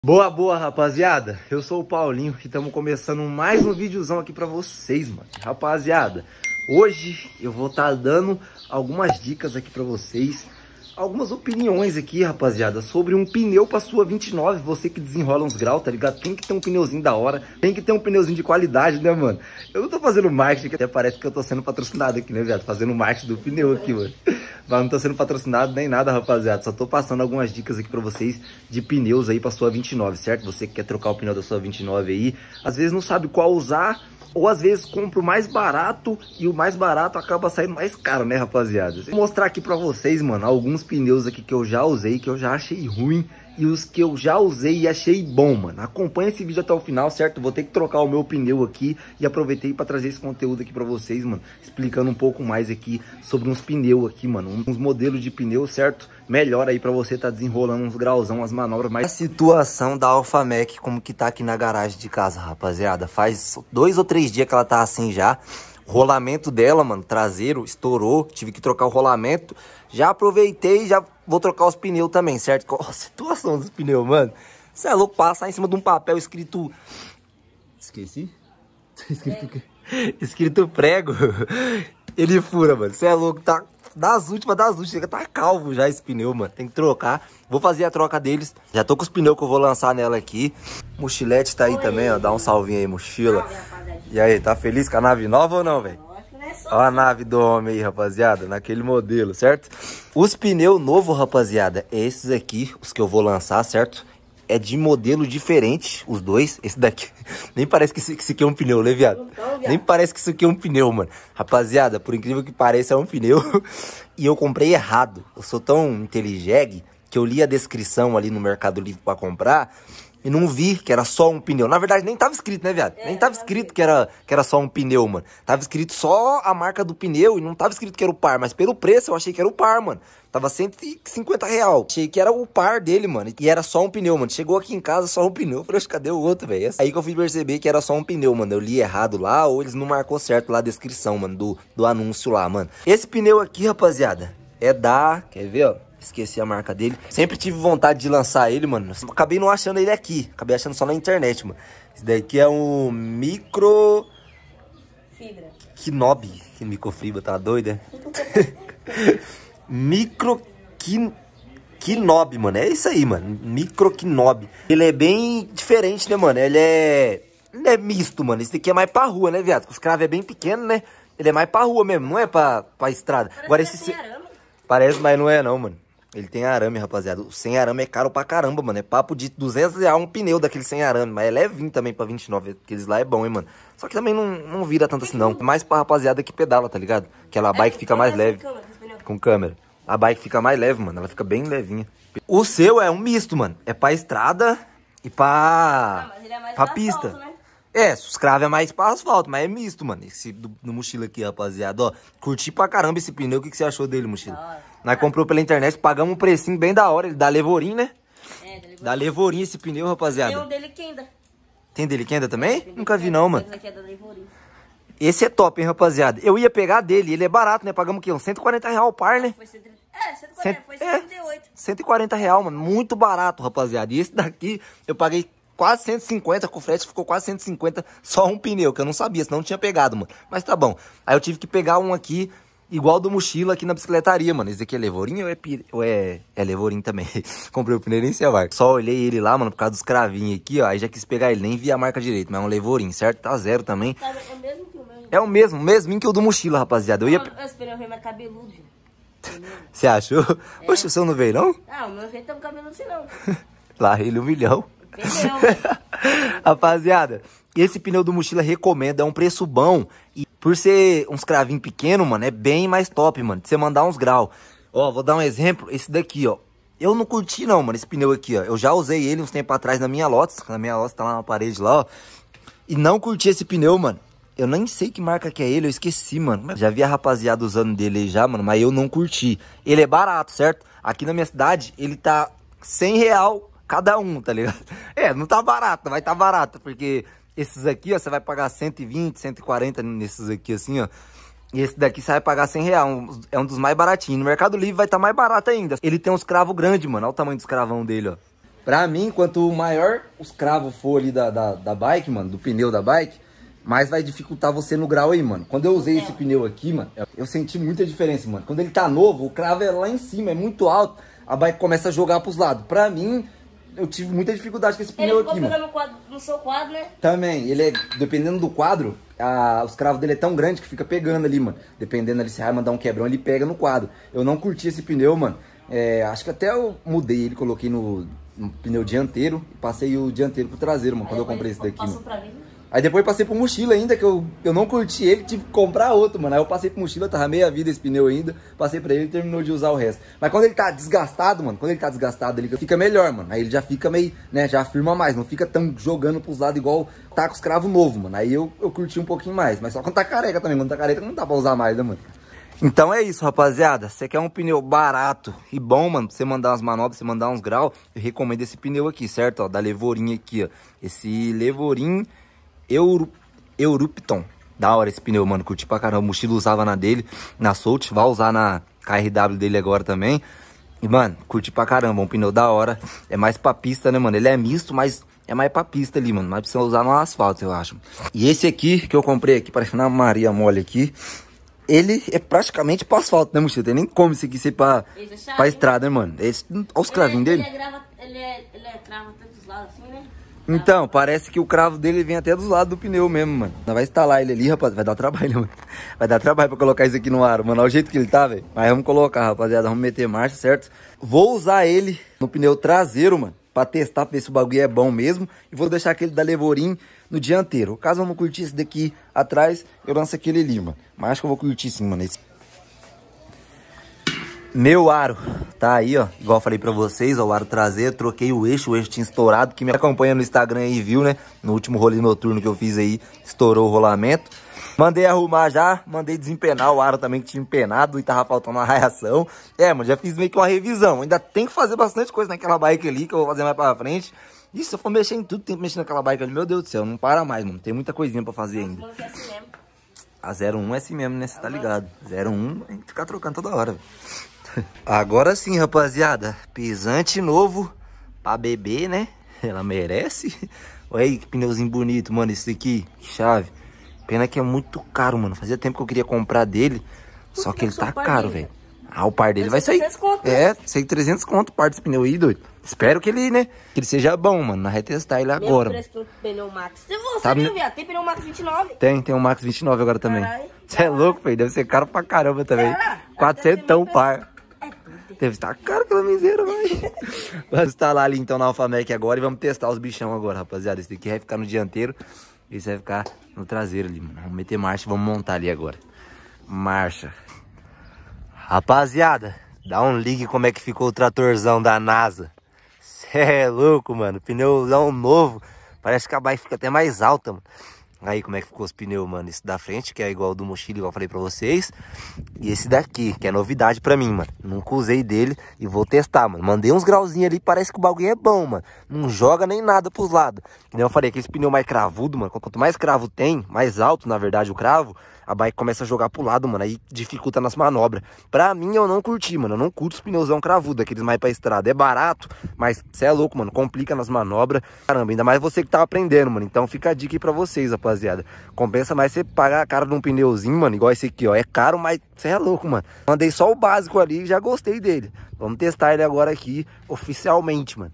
Boa, boa, rapaziada. Eu sou o Paulinho e estamos começando mais um videozão aqui pra vocês, mano. Rapaziada, hoje eu vou estar dando algumas dicas aqui pra vocês, algumas opiniões aqui, rapaziada, sobre um pneu pra sua 29, você que desenrola uns graus, tá ligado? Tem que ter um pneuzinho da hora, tem que ter um pneuzinho de qualidade, né, mano? Eu não tô fazendo marketing aqui, até parece que eu tô sendo patrocinado aqui, né, viado? Fazendo marketing do pneu aqui, mano. Mas não tô sendo patrocinado nem nada, rapaziada. Só tô passando algumas dicas aqui pra vocês de pneus aí pra sua 29, certo? Você que quer trocar o pneu da sua 29 aí, às vezes não sabe qual usar, ou às vezes compra o mais barato e o mais barato acaba saindo mais caro, né, rapaziada? Vou mostrar aqui pra vocês, mano, alguns pneus aqui que eu já usei, que eu já achei ruim, e os que eu já usei e achei bom, mano. Acompanha esse vídeo até o final, certo? Vou ter que trocar o meu pneu aqui e aproveitei pra trazer esse conteúdo aqui pra vocês, mano, explicando um pouco mais aqui sobre uns pneus aqui, mano, uns modelos de pneu, certo? Melhor aí pra você tá desenrolando uns grauzão, as manobras mais... A situação da Alfa Mech, como que tá aqui na garagem de casa, rapaziada. Faz 2 ou 3 dias que ela tá assim já. O rolamento dela, mano, traseiro, estourou. Tive que trocar o rolamento. Já aproveitei e já vou trocar os pneus também, certo? Qual a situação dos pneus, mano? Você é louco, passar em cima de um papel escrito... Esqueci? Escrito o quê? Escrito prego. Ele fura, mano. Você é louco, tá... Das últimas, chega, tá calvo já esse pneu, mano. Tem que trocar. Vou fazer a troca deles. Já tô com os pneus que eu vou lançar nela aqui. Mochilete tá aí também, ó. Dá um salvinho aí, mochila. E aí, tá feliz com a nave nova ou não, velho? Olha a nave do homem aí, rapaziada. Naquele modelo, certo? Os pneus novos, rapaziada, esses aqui, os que eu vou lançar, certo? É de modelo diferente, os dois. Esse daqui, nem parece que isso aqui é um pneu, né, viado? Nem parece que isso aqui é um pneu, mano. Rapaziada, por incrível que pareça, é um pneu. E eu comprei errado. Eu sou tão inteligente que eu li a descrição ali no Mercado Livre pra comprar e não vi que era só um pneu. Na verdade, nem tava escrito, né, viado? Nem tava escrito que era só um pneu, mano. Tava escrito só a marca do pneu e não tava escrito que era o par. Mas pelo preço, eu achei que era o par, mano. Tava R$150. Achei que era o par dele, mano. E era só um pneu, mano. Chegou aqui em casa, só um pneu. Eu falei, cadê o outro, velho? Aí que eu fui perceber que era só um pneu, mano. Eu li errado lá, ou eles não marcou certo lá a descrição, mano, do anúncio lá, mano. Esse pneu aqui, rapaziada, é da... Quer ver, ó? Esqueci a marca dele. Sempre tive vontade de lançar ele, mano. Acabei não achando ele aqui. Acabei achando só na internet, mano. Esse daqui é um micro... Fibra. Kinobi. Que microfibra, tá doido, é? Micro Kinobi, mano. É isso aí, mano. Micro Kinobi. Ele é bem diferente, né, mano? Ele é misto, mano. Esse daqui é mais pra rua, né, viado? Os cravos é bem pequeno, né? Ele é mais pra rua mesmo, não é pra estrada. Agora esse... Parece, mas não é não, mano. Ele tem arame, rapaziada. O sem arame é caro pra caramba, mano. É papo de R$200 um pneu daquele sem arame. Mas é levinho também pra 29. Aqueles lá é bom, hein, mano. Só que também não vira tanto assim, não. É mais pra rapaziada que pedala, tá ligado? Aquela bike fica mais leve. Com câmera. A bike fica mais leve, mano. Ela fica bem levinha. O seu é um misto, mano. É pra estrada e pra... mas ele é mais pra pista. Asfalto, né? É, os cravos é mais pra asfalto, mas é misto, mano. Esse do mochila aqui, rapaziada, ó. Curti pra caramba esse pneu. O que você achou dele, mochila? Nós comprou pela internet, pagamos um precinho bem da hora. Ele dá Levorim, né? É, da Levorim. Dá Levorim esse pneu, rapaziada. Tem um dele Kenda. Tem dele Kenda também? Nunca vi não, mano. Esse aqui é da Levorim. Esse é top, hein, rapaziada. Eu ia pegar dele, ele é barato, né? Pagamos o quê? Uns R$140 o par, né? Foi 140, foi 138. R$140, mano. Muito barato, rapaziada. E esse daqui, eu paguei quase 150, com o frete ficou quase 150, só um pneu, que eu não sabia, senão não tinha pegado, mano. Mas tá bom. Aí eu tive que pegar um aqui, igual do mochila aqui na bicicletaria, mano. Esse aqui é Levorim ou é Levorim também? Comprei o pneu nem sei a marca. Só olhei ele lá, mano, por causa dos cravinhos aqui, ó. Aí já quis pegar ele, nem vi a marca direito, mas é um Levorim, certo? Tá zero também. É o mesmo que o meu. É o mesmo que o do mochila, rapaziada. Esse pneu veio mais cabeludo, gente. Você achou? É. Poxa, o seu não veio, não? Ah, o meu veio tão cabeludo assim, não. Lá ele 1 milhão. Rapaziada, esse pneu do mochila recomendo, é um preço bom. E por ser uns cravinhos pequenos, mano, é bem mais top, mano, de você mandar uns graus. Ó, vou dar um exemplo, esse daqui, ó. Eu não curti não, mano, esse pneu aqui, ó. Eu já usei ele uns tempos atrás na minha Lotus. Na minha Lotus tá lá na parede lá, ó. E não curti esse pneu, mano. Eu nem sei que marca que é ele, eu esqueci, mano. Já vi a rapaziada usando dele aí já, mano, mas eu não curti. Ele é barato, certo? Aqui na minha cidade, ele tá R$100 cada um, tá ligado? É, não tá barato, vai tá barato, porque esses aqui, ó, você vai pagar 120, 140 nesses aqui, assim, ó. E esse daqui você vai pagar R$100, é um dos mais baratinhos. No Mercado Livre vai estar mais barato ainda. Ele tem uns cravos grandes, mano, olha o tamanho dos cravão dele, ó. Pra mim, quanto maior os cravos for ali da bike, mano, do pneu da bike, mais vai dificultar você no grau aí, mano. Quando eu usei esse pneu aqui, mano, eu senti muita diferença, mano. Quando ele tá novo, o cravo é lá em cima, é muito alto, a bike começa a jogar pros lados. Pra mim, eu tive muita dificuldade com esse pneu aqui, mano. Ele ficou no seu quadro, né? Também, ele é, dependendo do quadro, os cravos dele é tão grande que fica pegando ali, mano. Dependendo ali, se vai mandar um quebrão, ele pega no quadro. Eu não curti esse pneu, mano. Acho que até eu mudei ele, coloquei no pneu dianteiro e passei o dianteiro pro traseiro, mano, quando eu comprei esse daqui, mano. Pra mim. Aí depois passei pro mochila ainda, que eu não curti ele, tive que comprar outro, mano. Aí eu passei pro mochila, tava meia vida esse pneu ainda, passei pra ele e terminou de usar o resto. Mas quando ele tá desgastado, mano, quando ele tá desgastado, ele fica melhor, mano. Aí ele já fica meio, né, já afirma mais, não fica tão jogando pros lados igual tá com os cravos novos, mano. Aí eu curti um pouquinho mais, mas só quando tá careca também, quando tá careca não dá pra usar mais, né, mano? Então é isso, rapaziada. Você quer um pneu barato e bom, mano, pra você mandar umas manobras, você mandar uns graus, eu recomendo esse pneu aqui, certo? Ó, da Levorin aqui, ó. Esse Levorin Eurupton. Da hora esse pneu, mano. Curti pra caramba. O mochila usava na dele, na Soult. Vai usar na KRW dele agora também. E, mano, curti pra caramba. Um pneu da hora. É mais pra pista, né, mano? Ele é misto, mas é mais pra pista ali, mano. Mais pra você usar no asfalto, eu acho. E esse aqui, que eu comprei aqui, parecendo uma Maria mole aqui, ele é praticamente pra asfalto, né, mochila? Tem nem como isso aqui ser pra estrada, né, mano? Olha os cravinhos dele. Ele é cravo até dos lados assim, né? Então, parece que o cravo dele vem até dos lados do pneu mesmo, mano. Nós vai instalar ele ali, rapaz. Vai dar trabalho, mano. Vai dar trabalho pra colocar isso aqui no aro, mano. Olha o jeito que ele tá, velho. Mas vamos colocar, rapaziada. Vamos meter marcha, certo? Vou usar ele no pneu traseiro, mano, pra testar, pra ver se o bagulho é bom mesmo. E vou deixar aquele da Levorin no dianteiro. Caso eu não curtir esse daqui atrás, eu lanço aquele ali, mano. Mas acho que eu vou curtir sim, mano. Meu aro tá aí, ó, igual eu falei pra vocês, ó, o aro traseiro, troquei o eixo tinha estourado, que me acompanha no Instagram aí viu, né, no último rolê noturno que eu fiz aí, estourou o rolamento. Mandei arrumar já, mandei desempenar o aro também que tinha empenado e tava faltando uma raiação. Mano, já fiz meio que uma revisão, ainda tem que fazer bastante coisa naquela bike ali, que eu vou fazer mais pra frente. E se eu for mexer em tudo, tem que mexer naquela bike ali, meu Deus do céu, não para mais, mano, tem muita coisinha pra fazer ainda. A 01 é assim mesmo, né, você tá ligado, 01 a gente fica trocando toda hora, velho. Agora sim, rapaziada, pisante novo pra bebê, né? Ela merece. Olha aí que pneuzinho bonito, mano, esse aqui, que chave. Pena que é muito caro, mano. Fazia tempo que eu queria comprar dele, só que ele tá caro, velho. Ah, o par dele vai sair. Conto, sei 300 conto o par desse pneu aí, doido. Espero que ele, né, que ele seja bom, mano. Nós retestar ele agora. Mesmo preço que um pneu Max. Você viu, viado? Tem pneu Max 29? Tem um Max 29 agora também. Você é louco, velho? Deve ser caro pra caramba também. 400 o par. Deve estar caro aquela miséria, velho. Vamos instalar ali então na Alphamec agora e vamos testar os bichão agora, rapaziada. Esse daqui vai ficar no dianteiro e esse vai ficar no traseiro ali, mano. Vamos meter marcha e vamos montar ali agora. Marcha. Rapaziada, dá um ligue como é que ficou o tratorzão da NASA. Cê é louco, mano. Pneuzão novo. Parece que a bike fica até mais alta, mano. Aí como é que ficou os pneus, mano. Esse da frente, que é igual ao do mochila, igual eu falei pra vocês. E esse daqui, que é novidade pra mim, mano. Nunca usei dele e vou testar, mano. Mandei uns grauzinhos ali, parece que o bagulho é bom, mano. Não joga nem nada pros lados. Como eu falei, que esse pneu mais cravudo, mano. Quanto mais cravo tem, mais alto, na verdade, o cravo, a bike começa a jogar pro lado, mano. Aí dificulta nas manobras. Pra mim, eu não curti, mano. Eu não curto os pneuzão cravudo, aqueles mais pra estrada. É barato, mas cê é louco, mano. Complica nas manobras. Caramba, ainda mais você que tá aprendendo, mano. Então fica a dica aí pra vocês, rapaziada. Compensa mais você pagar a cara de um pneuzinho, mano. Igual esse aqui, ó. É caro, mas cê é louco, mano. Mandei só o básico ali e já gostei dele. Vamos testar ele agora aqui, oficialmente, mano.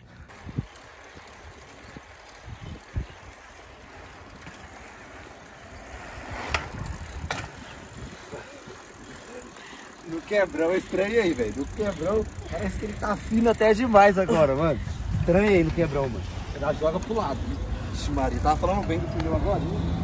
No quebrão, estranho aí, velho. No quebrão, parece que ele tá fino até demais agora, mano. Estranho aí no quebrão, mano. Ele já joga pro lado. Vixe, Maria, tava falando bem do pneu agora, né?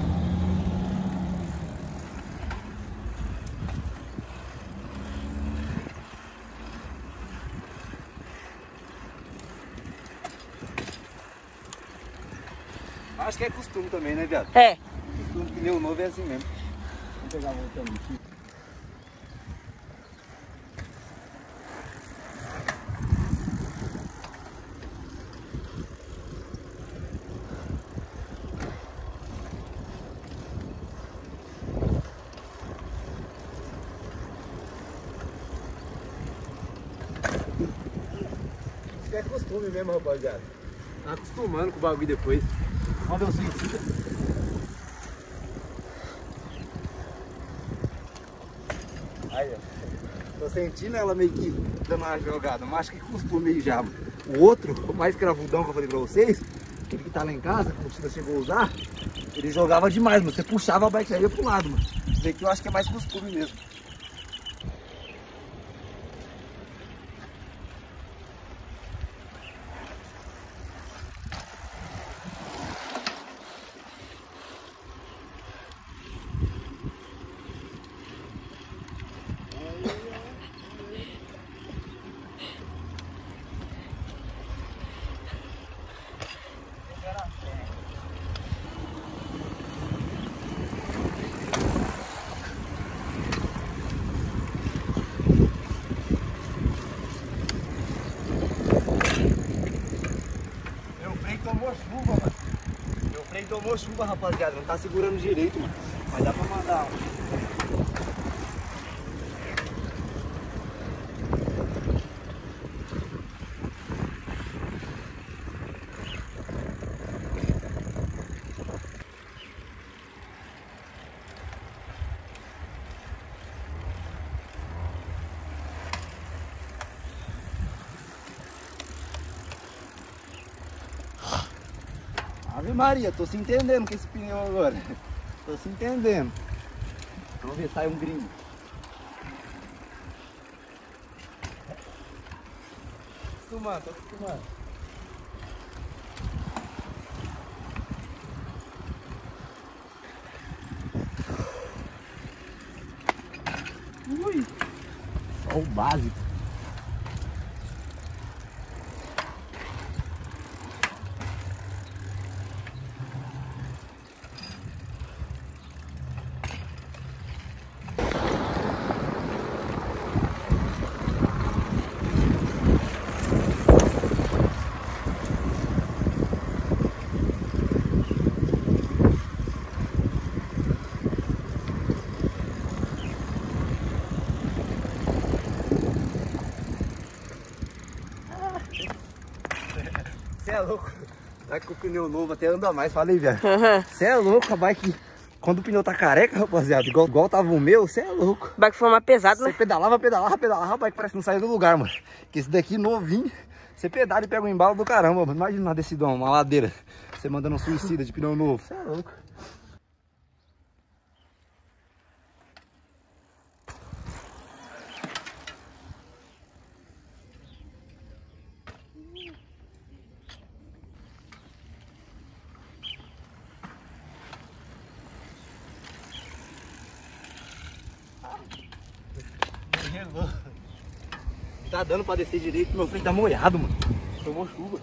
Acho que é costume também, né, viado? É. Costume, pneu novo é assim mesmo. Vamos pegar a volta aqui. É costume. costume mesmo, rapaziada. Tá acostumando com o bagulho depois. Vamos ver o sentido. Aí, ó. Tô sentindo ela meio que dando uma jogada, mas acho que costume já, mano. O outro, o mais cravudão que eu falei pra vocês, aquele que tá lá em casa, quando você chegou a usar, ele jogava demais, mano. Você puxava a bike já ia pro lado, mano. Isso daqui eu acho que é mais costume mesmo. Tomou chuva, mano. Meu freio tomou chuva, rapaziada. Não tá segurando direito, mano. Mas dá pra mandar, ó. Ave Maria, tô se entendendo com esse pneu agora. Tô se entendendo. Vamos ver se sai um gringo. Tô acostumando. Ui! Só o básico. Você é louco. Vai com o pneu novo até anda mais, falei, velho. Você é louco, a bike. Quando o pneu tá careca, rapaziada, igual tava o meu, você é louco. O bike foi mais pesado, né? Você pedalava, a bike parece que não saía do lugar, mano. Que esse daqui novinho, você pedala e pega um embalo do caramba, mano. Imagina uma decidão, uma ladeira. Você mandando um suicida de pneu novo. Você é louco. Não tá dando pra descer direito, meu freio tá molhado, mano. Tomou chuva.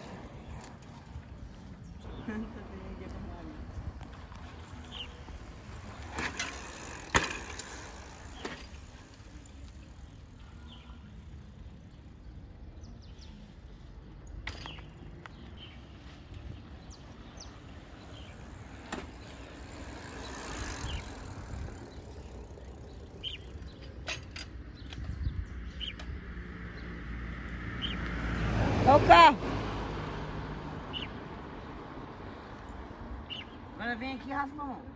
Olha o carro. Agora vem aqui e raspa a mão.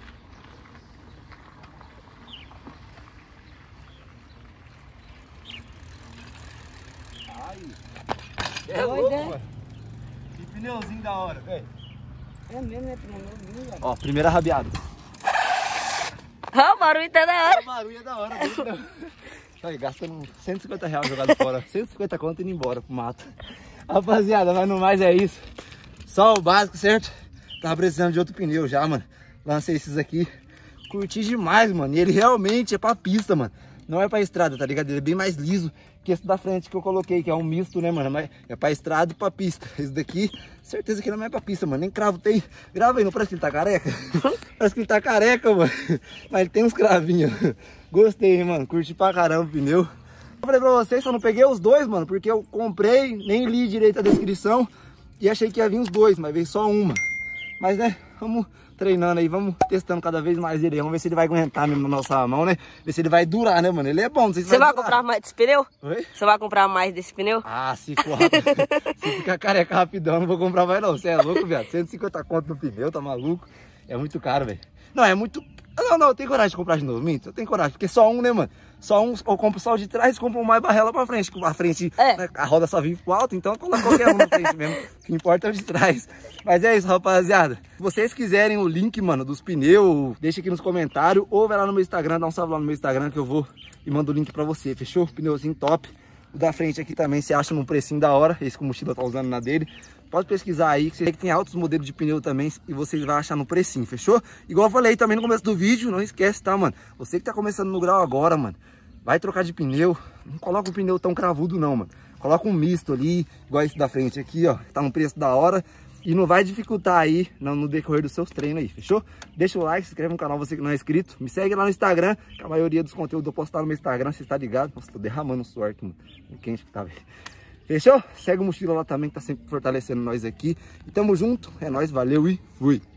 Ai, é louco, mano. Que pneuzinho da hora, velho. É mesmo, né? Pneuzinho, velho. Ó, primeira rabiada. Ó, o barulho tá da hora. O barulho é da hora. Aí, gastando 150 reais jogado fora. 150 conto indo embora pro mato. Rapaziada, mas no mais é isso. Só o básico, certo? Tava precisando de outro pneu já, mano. Lancei esses aqui. Curti demais, mano. E ele realmente é pra pista, mano. Não é pra estrada, tá ligado? Ele é bem mais liso que esse da frente que eu coloquei, que é um misto, né, mano? Mas é pra estrada e pra pista. Esse daqui, certeza que não é pra pista, mano. Nem cravo tem. Grava aí, não parece que ele tá careca? Parece que ele tá careca, mano. Mas ele tem uns cravinhos. Gostei, hein, mano. Curti pra caramba o pneu. Eu falei pra vocês, só não peguei os dois, mano, porque eu comprei, nem li direito a descrição e achei que ia vir os dois, mas veio só uma. Mas, né, vamos treinando aí, vamos testando cada vez mais ele aí. Vamos ver se ele vai aguentar mesmo na nossa mão, né? Ver se ele vai durar, né, mano? Ele é bom, não sei se Você vai durar. comprar mais desse pneu? Oi? Você vai comprar mais desse pneu? Ah, se for, se ficar careca rapidão, não vou comprar mais não. Você é louco, viado? 150 conto no pneu, tá maluco? É muito caro, velho. Não, é muito... Não, eu tenho coragem de comprar de novo, minto. Eu tenho coragem, porque só um, né, mano? Só um, eu compro só o de trás e compro mais barrela pra frente. A frente, né, a roda só vive pro alto, então eu coloco qualquer um na frente mesmo. O que importa é o de trás. Mas é isso, rapaziada. Se vocês quiserem o link, mano, dos pneus, deixa aqui nos comentários. Ou vai lá no meu Instagram, dá um salve lá no meu Instagram que eu vou e mando o link pra você, fechou? Pneuzinho top. O da frente aqui também você acha num precinho da hora. Esse que o mochila tá usando na dele. Pode pesquisar aí, que você vê que tem altos modelos de pneu também e vocês vão achar no precinho, fechou? Igual eu falei também no começo do vídeo, não esquece, tá, mano? Você que tá começando no grau agora, mano, vai trocar de pneu, não coloca um pneu tão cravudo não, mano. Coloca um misto ali, igual esse da frente aqui, ó, tá num preço da hora e não vai dificultar aí no decorrer dos seus treinos aí, fechou? Deixa o like, se inscreve no canal você que não é inscrito, me segue lá no Instagram, que a maioria dos conteúdos eu posto lá no meu Instagram, você tá ligado? Nossa, tô derramando suor aqui, mano, o quente que tá, velho. Fechou? Segue o Mochila lá também, que tá sempre fortalecendo nós aqui. E tamo junto, é nóis, valeu e fui!